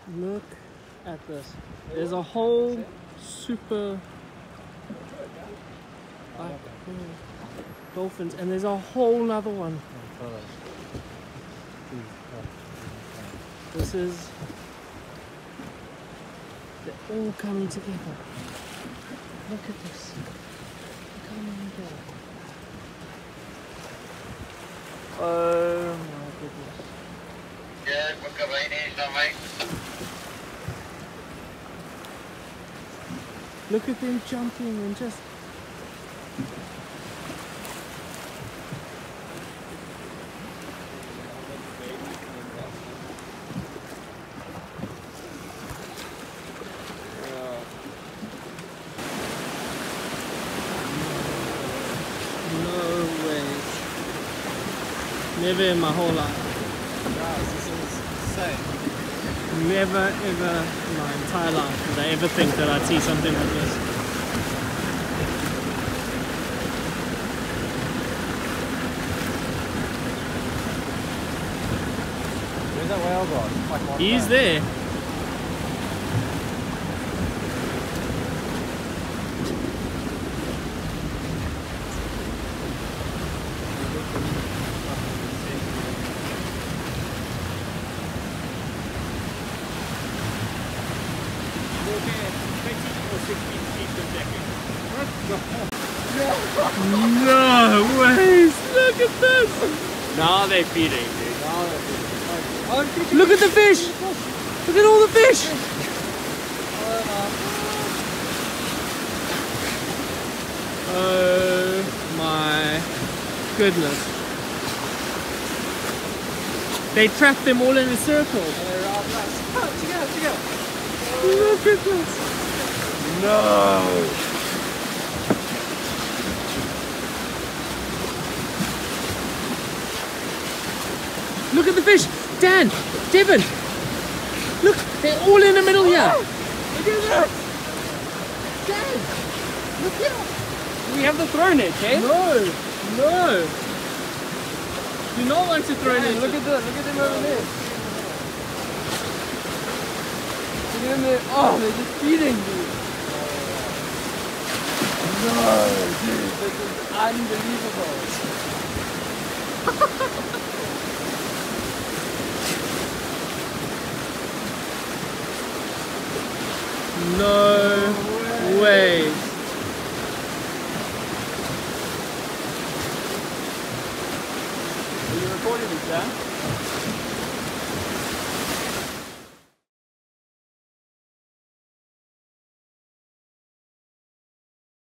Look at this. There's a whole super dolphins, and there's a whole nother one. This is, they're all coming together. Look at this. Coming together. Oh my goodness. Yeah, look at right now, mate. Look at them jumping and just. No way. Never in my whole life. Guys, this is insane. Never ever in my entire life did I ever think that I'd see something like this. Where's that whale gone? Like He's there. No way! Look at this! Now they're feeding, dude. Look at the fish! Look at all the fish! Oh my goodness. They trapped them all in a circle. Look at this! No! Look at the fish! Dan! Devin! Look! They're all in the middle here! Look at that! Dan! Look here! We have the throw net, eh? No! No! You not want to throw net. Look at them over there. Look at them there. Oh, they're just feeding, dude. No, dude, this is unbelievable. No way. Are you recording this, Dan?